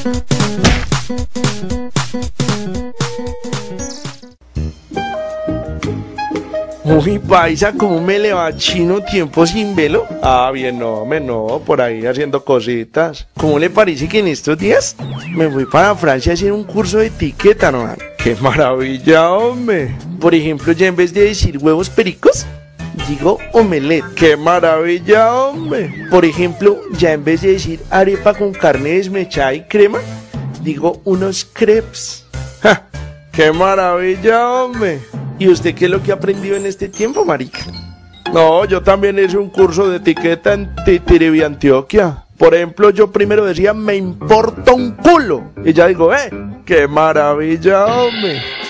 Uy, paisa, ¿cómo me le va chino tiempo sin velo? Ah, bien, no, por ahí haciendo cositas. ¿Cómo le parece que en estos días me fui para Francia a hacer un curso de etiqueta, no? ¡Qué maravilla, hombre! Por ejemplo, ya en vez de decir huevos pericos, digo omelette. ¡Qué maravilla, hombre! Por ejemplo, ya en vez de decir arepa con carne desmechada y crema, digo unos crepes. ¡Ja! ¡Qué maravilla, hombre! ¿Y usted qué es lo que ha aprendido en este tiempo, marica? No, yo también hice un curso de etiqueta en Titiribí, Antioquia. Por ejemplo, yo primero decía, me importa un culo. Y ya digo, ¡qué maravilla, hombre!